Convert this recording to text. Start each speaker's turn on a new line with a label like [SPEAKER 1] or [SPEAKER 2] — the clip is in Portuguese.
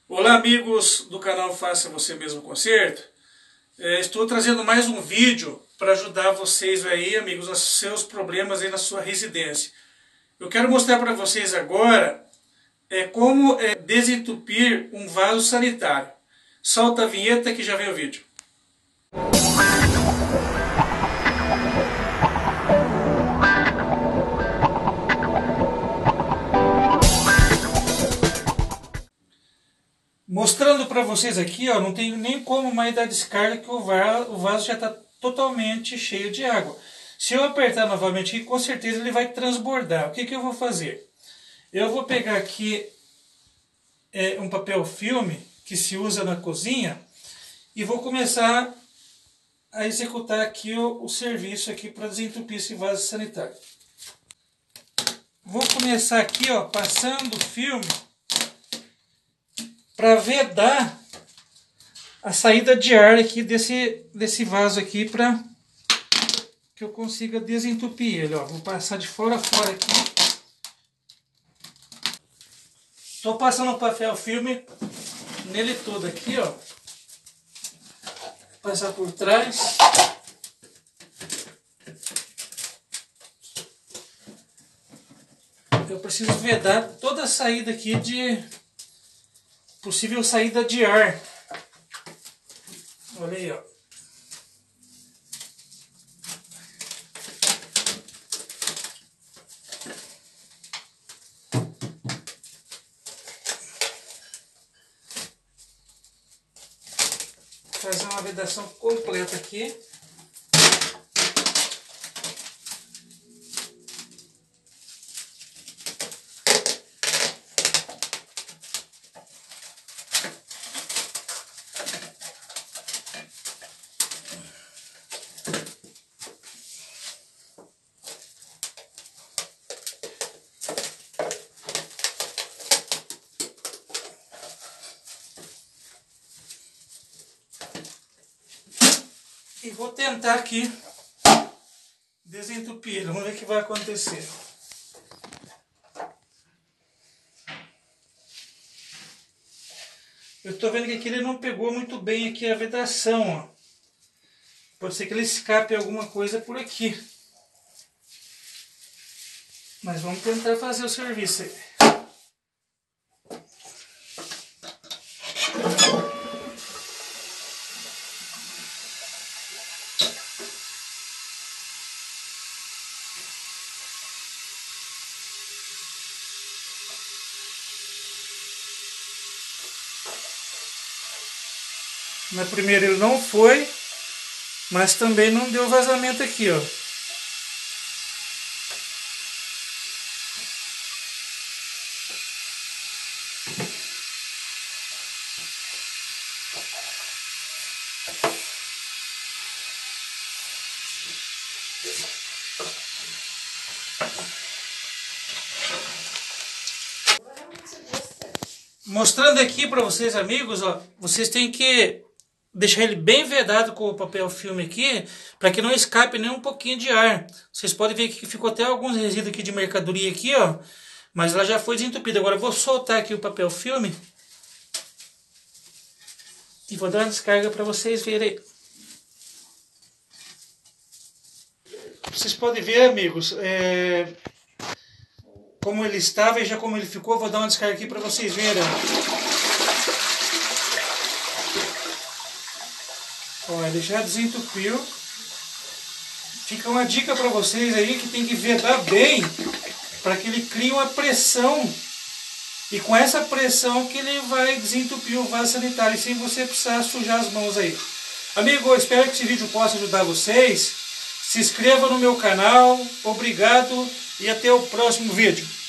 [SPEAKER 1] Olá amigos do canal Faça Você Mesmo Conserto. Estou trazendo mais um vídeo para ajudar vocês aí, amigos, nos seus problemas aí na sua residência. Eu quero mostrar para vocês agora como desentupir um vaso sanitário. Solta a vinheta que já vem o vídeo. Mostrando para vocês aqui, ó, não tem nem como mais dar descarga que o vaso já está totalmente cheio de água. Se eu apertar novamente aqui, com certeza ele vai transbordar. O que eu vou fazer? Eu vou pegar aqui um papel filme que se usa na cozinha e vou começar a executar aqui o serviço aqui para desentupir esse vaso sanitário. Vou começar aqui, ó, passando o filme para vedar a saída de ar aqui desse vaso aqui, para que eu consiga desentupir ele. Ó. Vou passar de fora a fora aqui. Estou passando o papel filme nele todo aqui, ó. Passar por trás. Eu preciso vedar toda a saída aqui de possível saída de ar. Olha aí, ó. Vou fazer uma vedação completa aqui. E vou tentar aqui desentupir. Vamos ver o que vai acontecer. Eu estou vendo que aqui ele não pegou muito bem aqui a vedação, ó. Pode ser que ele escape alguma coisa por aqui. Mas vamos tentar fazer o serviço aí. Na primeira ele não foi, mas também não deu vazamento aqui, ó. Mostrando aqui para vocês, amigos, ó, vocês têm que deixar ele bem vedado com o papel filme aqui, para que não escape nem um pouquinho de ar. Vocês podem ver que ficou até alguns resíduos aqui de mercadoria aqui, ó, mas ela já foi desentupida. Agora eu vou soltar aqui o papel filme e vou dar uma descarga para vocês verem. Vocês podem ver, amigos, como ele estava e já como ele ficou. Vou dar uma descarga aqui para vocês verem. Ó, ele já desentupiu. Fica uma dica para vocês aí que tem que vedar bem, para que ele crie uma pressão. E com essa pressão que ele vai desentupir o vaso sanitário, sem você precisar sujar as mãos aí. Amigo, eu espero que esse vídeo possa ajudar vocês. Se inscreva no meu canal. Obrigado e até o próximo vídeo.